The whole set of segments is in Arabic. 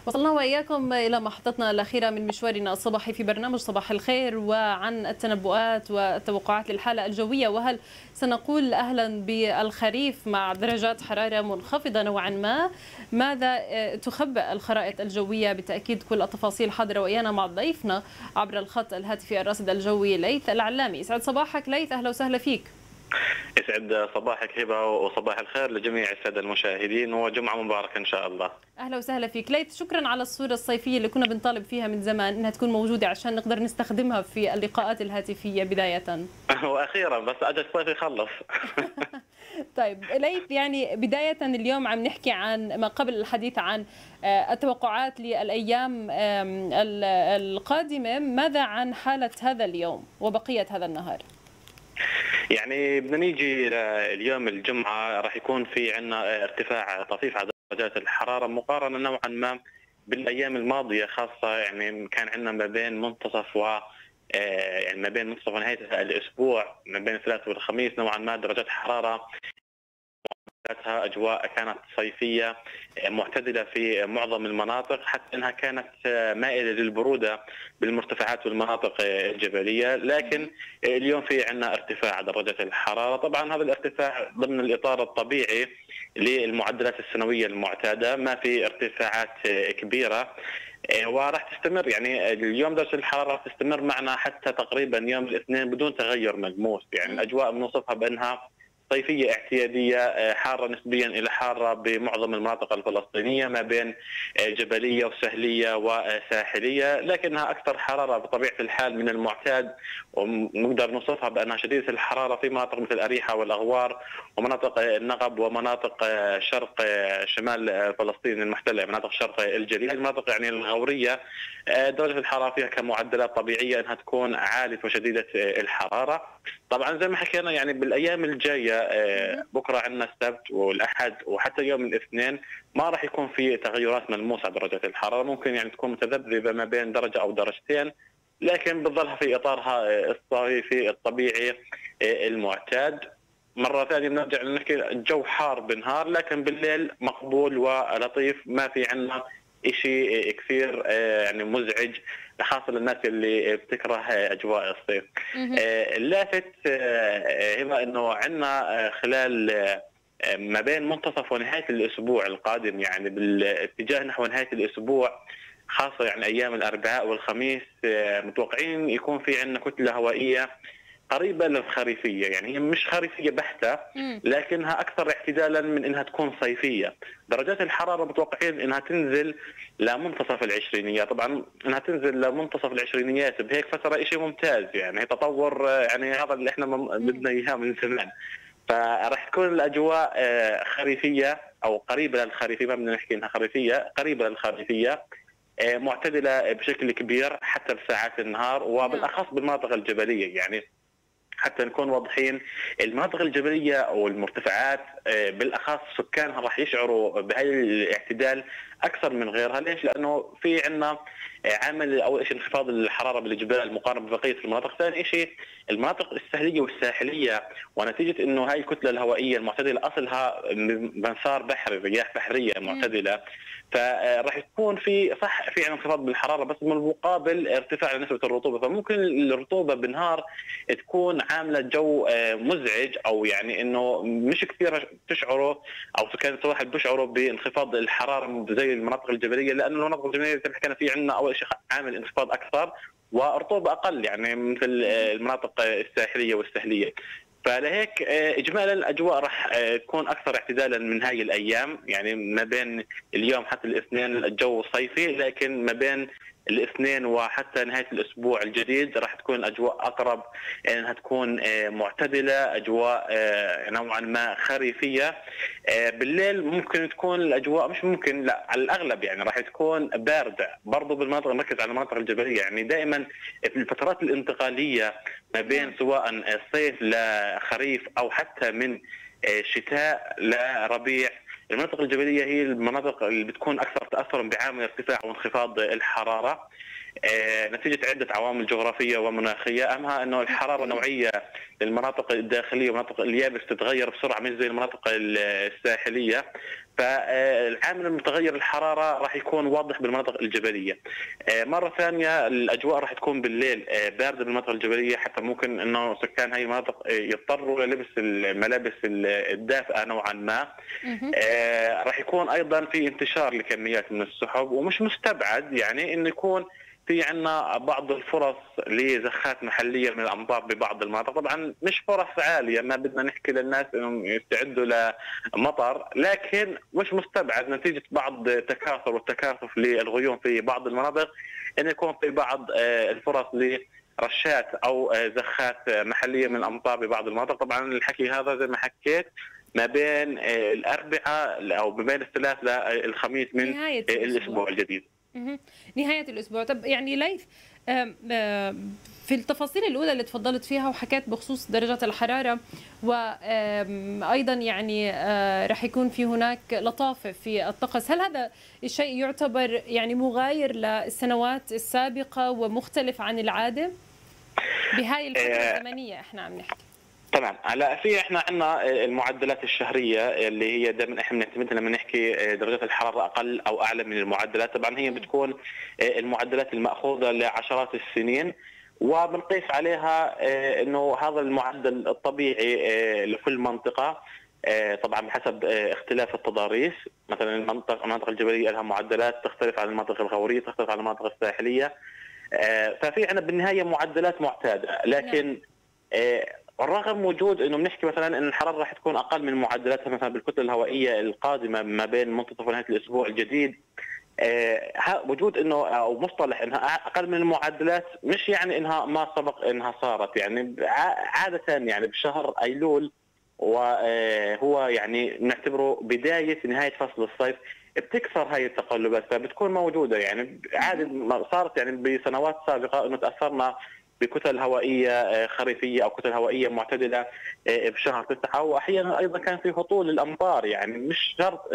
وصلنا وإياكم إلى محطتنا الأخيرة من مشوارنا الصباحي في برنامج صباح الخير، وعن التنبؤات والتوقعات للحالة الجوية. وهل سنقول أهلا بالخريف مع درجات حرارة منخفضة نوعا ما؟ ماذا تخبئ الخرائط الجوية؟ بالتأكيد كل التفاصيل حاضرة وإيانا مع ضيفنا عبر الخط الهاتفي الراصد الجوي ليث العلامي. يسعد صباحك ليث، أهلا وسهلا فيك. يسعد صباحك هبة، وصباح الخير لجميع السادة المشاهدين، وجمعة مباركة إن شاء الله. أهلا وسهلا فيك ليث، شكرا على الصورة الصيفية اللي كنا بنطالب فيها من زمان إنها تكون موجودة عشان نقدر نستخدمها في اللقاءات الهاتفية بداية. وأخيرا بس أجل الصيف يخلص. طيب ليث، يعني بداية اليوم عم نحكي عن ما قبل الحديث عن التوقعات للأيام القادمة. ماذا عن حالة هذا اليوم وبقية هذا النهار؟ يعني بدنا نيجي اليوم الجمعة، راح يكون في عندنا ارتفاع طفيف على درجات الحرارة مقارنة نوعا ما بالأيام الماضية، خاصة يعني كان عندنا ما بين منتصف و يعني ما بين منتصف ونهاية الأسبوع، ما بين الثلاث والخميس نوعا ما درجات حرارة أجواء كانت صيفية معتدلة في معظم المناطق، حتى أنها كانت مائلة للبرودة بالمرتفعات والمناطق الجبلية. لكن اليوم في عندنا ارتفاع درجات الحرارة. طبعا هذا الارتفاع ضمن الإطار الطبيعي للمعدلات السنوية المعتادة، ما في ارتفاعات كبيرة، وراح تستمر. يعني اليوم درجة الحرارة راح تستمر معنا حتى تقريبا يوم الاثنين بدون تغير ملموس. يعني الأجواء بنوصفها بأنها صيفية اعتيادية، حارة نسبيا إلى حارة بمعظم المناطق الفلسطينية، ما بين جبلية وسهلية وساحلية، لكنها أكثر حرارة بطبيعة الحال من المعتاد، ونقدر نوصفها بأنها شديدة الحرارة في مناطق مثل أريحة والأغوار ومناطق النقب ومناطق شرق شمال فلسطين المحتلة، مناطق شرق الجليل، المناطق يعني الغورية درجة الحرارة فيها كمعدلات طبيعية أنها تكون عالية وشديدة الحرارة. طبعا زي ما حكينا يعني بالأيام الجاية بكره عندنا السبت والاحد وحتى يوم الاثنين ما راح يكون في تغيرات ملموسه درجه الحراره، ممكن يعني تكون متذبذبه ما بين درجه او درجتين، لكن بتظلها في اطارها الصيفي الطبيعي المعتاد. مره ثانيه بنرجع نحكي الجو حار بالنهار، لكن بالليل مقبول ولطيف، ما في عندنا شيء كثير يعني مزعج، خاصة للناس اللي بتكره أجواء الصيف. اللافت هنا أنه عندنا خلال ما بين منتصف ونهاية الأسبوع القادم، يعني بالاتجاه نحو نهاية الأسبوع، خاصة يعني أيام الأربعاء والخميس، متوقعين يكون في عندنا كتلة هوائية قريبة للخريفية. يعني هي مش خريفية بحتة، لكنها أكثر اعتدالا من أنها تكون صيفية. درجات الحرارة متوقعين أنها تنزل لمنتصف العشرينيات. طبعا أنها تنزل لمنتصف العشرينيات بهيك فترة شيء ممتاز، يعني تطور، يعني هذا اللي احنا بدنا إياه من زمان. فراح تكون الأجواء خريفية أو قريبة للخريفية، ما بدنا نحكي أنها خريفية، قريبة للخريفية، معتدلة بشكل كبير حتى بساعات النهار، وبالأخص بالمناطق الجبلية. يعني حتى نكون واضحين، المناطق الجبلية أو المرتفعات بالأخص سكانها راح يشعروا بهذا الاعتدال أكثر من غيرها. ليش؟ لأنه في عندنا عامل أول شيء انخفاض الحرارة بالجبال مقارنة ببقية المناطق، ثاني شيء المناطق الساحلية والساحلية، ونتيجة أنه هاي الكتلة الهوائية المعتدلة أصلها مسار بحري، رياح بحرية معتدلة، فراح يكون في صح في انخفاض بالحرارة، بس بالمقابل ارتفاع لنسبة الرطوبة، فممكن الرطوبة بالنهار تكون عاملة جو مزعج، أو يعني أنه مش كثير تشعروا أو سكان السواحل بيشعروا بانخفاض الحرارة زي المناطق الجبلية، لأن المناطق الجبلية زي ما حكينا في عندنا أول شيء عامل انخفاض أكثر ورطوبة أقل، يعني مثل المناطق الساحلية والسهلية. فلهيك اجمالا الاجواء راح تكون اكثر اعتدالا من هاي الايام. يعني ما بين اليوم حتى الاثنين الجو صيفي، لكن ما بين الاثنين وحتى نهايه الاسبوع الجديد راح تكون اجواء اقرب انها تكون معتدله، اجواء نوعا ما خريفيه. بالليل ممكن تكون الاجواء، مش ممكن، لا على الاغلب يعني راح تكون بارده برضه بالمناطق، نركز على المناطق الجبليه. يعني دائما في الفترات الانتقاليه ما بين سواء صيف لخريف او حتى من شتاء لربيع، المناطق الجبليه هي المناطق اللي بتكون اكثر تاثرا بعامل ارتفاع وانخفاض الحراره. نتيجه عده عوامل جغرافيه ومناخيه، اهمها انه الحراره النوعيه للمناطق الداخليه ومناطق اليابس تتغير بسرعه مش زي المناطق الساحليه. فالعامل المتغير الحراره راح يكون واضح بالمناطق الجبليه. مره ثانيه الاجواء راح تكون بالليل بارده بالمناطق الجبليه، حتى ممكن انه سكان هاي المناطق يضطروا للبس الملابس الدافئه نوعا ما. راح يكون ايضا في انتشار لكميات من السحب، ومش مستبعد يعني انه يكون في عندنا بعض الفرص لزخات محليه من الامطار ببعض المناطق. طبعا مش فرص عاليه، ما بدنا نحكي للناس انهم يستعدوا لمطر، لكن مش مستبعد نتيجه بعض تكاثر والتكاثف للغيوم في بعض المناطق ان يكون في بعض الفرص لرشات او زخات محليه من الامطار ببعض المناطق. طبعا الحكي هذا زي ما حكيت ما بين الاربعاء او ما بين الثلاث للخميس من الاسبوع الجديد. نهاية الأسبوع. طب يعني ليث، في التفاصيل الأولى اللي تفضلت فيها وحكيت بخصوص درجات الحرارة، وأيضا يعني رح يكون في هناك لطافة في الطقس، هل هذا الشيء يعتبر يعني مغاير للسنوات السابقة ومختلف عن العادة بهاي الفترة الزمنية احنا عم نحكي؟ تمام. هلا في احنا عندنا المعدلات الشهريه اللي هي دائما احنا بنعتمدها لما نحكي درجات الحراره اقل او اعلى من المعدلات. طبعا هي بتكون المعدلات الماخوذه لعشرات السنين، وبنقيس عليها انه هذا المعدل الطبيعي لكل منطقه، طبعا بحسب اختلاف التضاريس. مثلا المناطق الجبليه لها معدلات تختلف عن المناطق الغوريه، تختلف عن المناطق الساحليه. ففي عندنا بالنهايه معدلات معتاده، لكن رغم وجود انه بنحكي مثلا ان الحراره راح تكون اقل من معدلاتها مثلا بالكتله الهوائيه القادمه ما بين منتصف ونهايه الاسبوع الجديد، وجود انه او مصطلح انها اقل من المعدلات مش يعني انها ما سبق انها صارت. يعني عاده يعني بشهر ايلول وهو يعني نعتبره بدايه نهايه فصل الصيف بتكثر هاي التقلبات، فبتكون موجوده. يعني عاده صارت يعني بسنوات سابقه انه تاثرنا بكتل هوائيه خريفيه او كتل هوائيه معتدله بشهر 9، واحيانا ايضا كان في هطول الامطار. يعني مش شرط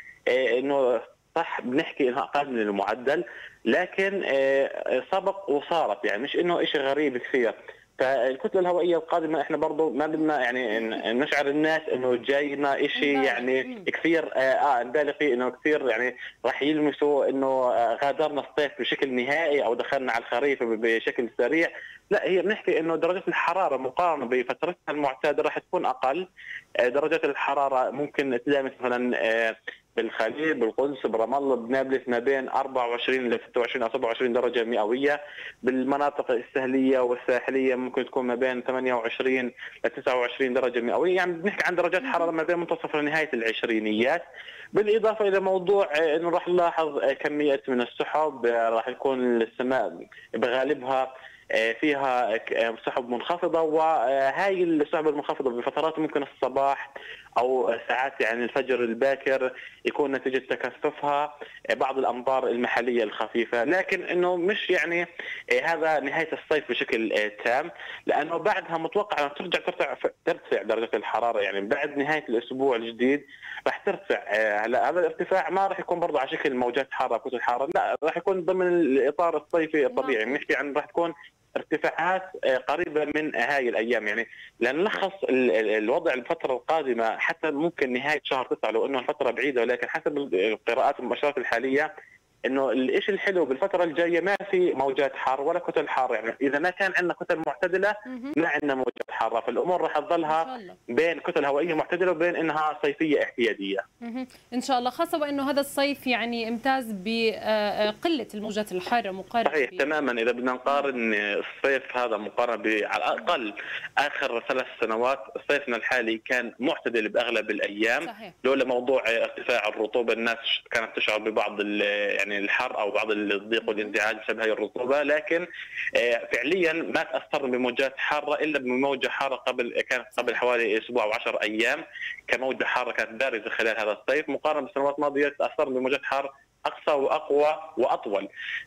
انه صح بنحكي انها اقل من المعدل، لكن سبق وصارت، يعني مش انه شيء غريب كثير. فالكتله الهوائيه القادمه احنا برضه ما بدنا يعني نشعر الناس انه جاينا شيء يعني كثير نبالغ فيه، انه كثير يعني راح يلمسوا انه غادرنا الصيف بشكل نهائي او دخلنا على الخريف بشكل سريع. لا، هي بنحكي انه درجه الحراره مقارنه بفترتها المعتاده راح تكون اقل. درجات الحراره ممكن تلامس مثلا بالخليل، بالقدس، برام الله، بنابلس ما بين 24 ل 26 او 27 درجه مئويه. بالمناطق السهليه والساحليه ممكن تكون ما بين 28 ل 29 درجه مئويه. يعني بنحكي عن درجات حراره ما بين منتصف لنهايه العشرينيات. بالاضافه الى موضوع انه راح نلاحظ كميه من السحب، راح يكون السماء بغالبها فيها سحب منخفضه، وهاي السحب المنخفضه بفترات ممكن الصباح او ساعات يعني الفجر الباكر يكون نتيجه تكثفها بعض الامطار المحليه الخفيفه. لكن انه مش يعني هذا نهايه الصيف بشكل تام، لانه بعدها متوقع ان ترتفع درجه الحراره. يعني بعد نهايه الاسبوع الجديد راح ترتفع. هلا هذا الارتفاع ما راح يكون برضه على شكل موجات حاره كتل حاره، لا، راح يكون ضمن الاطار الصيفي الطبيعي. بنحكي عن راح تكون ارتفاعات قريبه من هاي الايام. يعني لنلخص الوضع الفتره القادمه حتى ممكن نهايه شهر 9 لو انه الفتره بعيده، ولكن حسب القراءات والمؤشرات الحاليه انه الشيء الحلو بالفتره الجايه ما في موجات حار ولا كتل حاره. يعني اذا ما كان عندنا كتل معتدله ما عندنا موجات حاره، فالامور راح تظلها بين كتل هوائيه معتدله وبين انها صيفيه احتياديه. ان شاء الله، خاصه وانه هذا الصيف يعني امتاز بقله الموجات الحاره مقارنه. صحيح تماما. اذا بدنا نقارن الصيف هذا مقارنه على الاقل اخر 3 سنوات، صيفنا الحالي كان معتدل باغلب الايام. صحيح. لولا موضوع ارتفاع الرطوبه الناس كانت تشعر ببعض يعني الحر او بعض الضيق والانزعاج بسبب هذه الرطوبه، لكن فعليا ما تاثرنا بموجات حاره الا بموجه حاره كانت قبل حوالي اسبوع او 10 ايام، كموجه حاره كانت بارزه خلال هذا الصيف. مقارنه بالسنوات الماضيه تاثرنا بموجات حار اقصى واقوى واطول.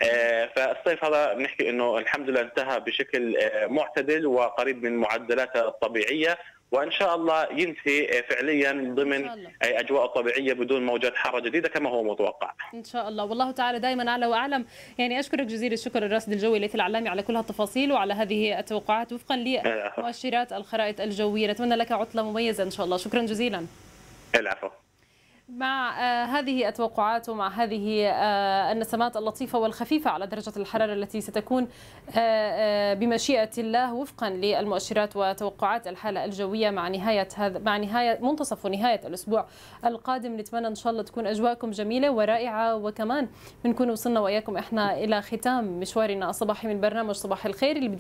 فالصيف هذا بنحكي انه الحمد لله انتهى بشكل معتدل وقريب من معدلاته الطبيعيه، وان شاء الله ينتهي فعليا ضمن اجواء طبيعيه بدون موجات حاره جديده كما هو متوقع. ان شاء الله، والله تعالى دائما اعلى واعلم. يعني اشكرك جزيل الشكر الراصد الجوي ليث العلامي على كل هالتفاصيل وعلى هذه التوقعات وفقا لمؤشرات الخرائط الجويه. نتمنى لك عطله مميزه ان شاء الله. شكرا جزيلا. العفو. مع هذه التوقعات ومع هذه النسمات اللطيفة والخفيفة على درجة الحرارة التي ستكون بمشيئة الله وفقا للمؤشرات وتوقعات الحالة الجوية مع نهاية منتصف ونهاية الأسبوع القادم، نتمنى إن شاء الله تكون أجواءكم جميلة ورائعة، وكمان بنكون وصلنا وإياكم إحنا إلى ختام مشوارنا الصباحي من برنامج صباح الخير اللي